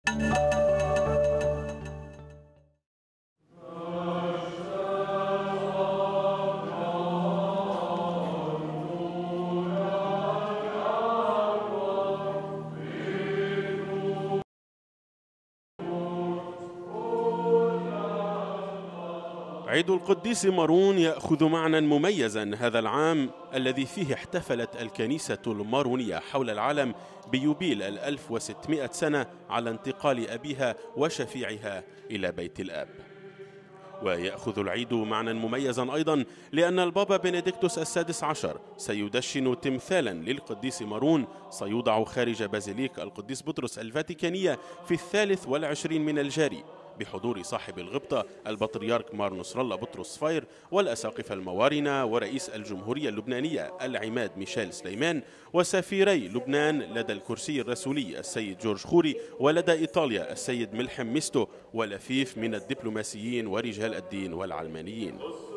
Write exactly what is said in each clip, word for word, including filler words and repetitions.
عيد القديس مارون يأخذ معنى مميزا هذا العام الذي فيه احتفلت الكنيسة المارونية حول العالم بيوبيل الألف وستمائة سنة على انتقال أبيها وشفيعها إلى بيت الآب. ويأخذ العيد معنى مميزا أيضا لأن البابا بنديكتوس السادس عشر سيدشن تمثالا للقديس مارون سيوضع خارج بازيليك القديس بطرس الفاتيكانية في الثالث والعشرين من الجاري بحضور صاحب الغبطة البطريرك مار نصر الله بطرس فاير والأساقفة الموارنة ورئيس الجمهورية اللبنانية العماد ميشيل سليمان وسفيري لبنان لدى الكرسي الرسولي السيد جورج خوري ولدى إيطاليا السيد ملحم ميستو ولفيف من الدبلوماسيين ورجال الدين والعلمانيين.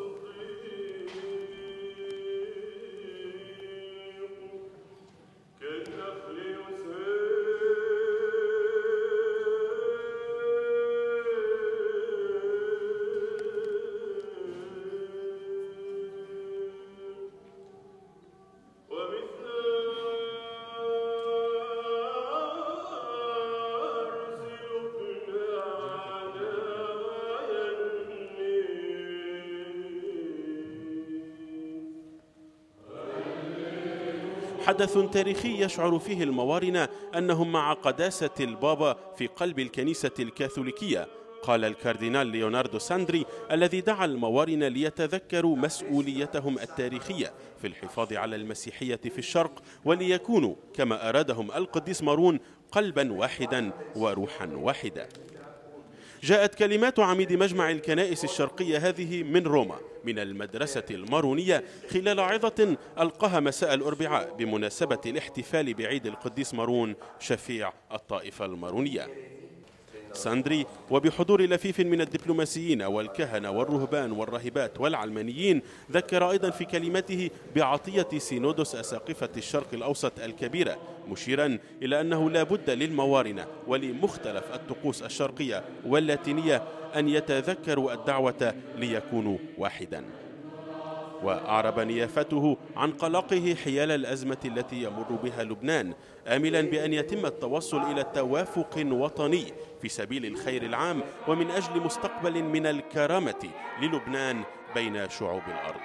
حدث تاريخي يشعر فيه الموارنة أنهم مع قداسة البابا في قلب الكنيسة الكاثوليكية، قال الكاردينال ليوناردو ساندري الذي دعا الموارنة ليتذكروا مسؤوليتهم التاريخية في الحفاظ على المسيحية في الشرق وليكونوا كما أرادهم القديس مارون قلبا واحدا وروحا واحدة. جاءت كلمات عميد مجمع الكنائس الشرقية هذه من روما من المدرسة المارونية خلال عظة ألقاها مساء الأربعاء بمناسبة الاحتفال بعيد القديس مارون شفيع الطائفة المارونية. ساندري وبحضور لفيف من الدبلوماسيين والكهنة والرهبان والراهبات والعلمانيين ذكر أيضا في كلمته بعطية سينودوس أساقفة الشرق الأوسط الكبيرة، مشيرا إلى أنه لا بد للموارنة ولمختلف الطقوس الشرقية واللاتينية أن يتذكروا الدعوة ليكونوا واحدا. وأعرب نيافته عن قلقه حيال الأزمة التي يمر بها لبنان، آملا بأن يتم التوصل إلى توافق وطني في سبيل الخير العام ومن أجل مستقبل من الكرامة للبنان بين شعوب الأرض.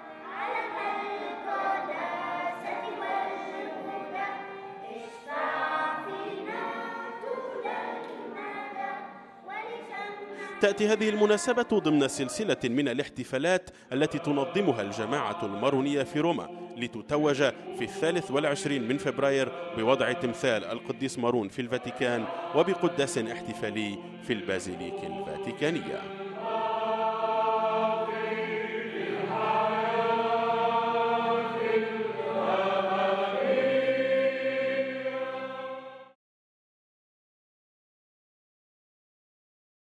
تأتي هذه المناسبة ضمن سلسلة من الاحتفالات التي تنظمها الجماعة المارونية في روما لتتوج في الثالث والعشرين من فبراير بوضع تمثال القديس مارون في الفاتيكان وبقداس احتفالي في البازيليك الفاتيكانية.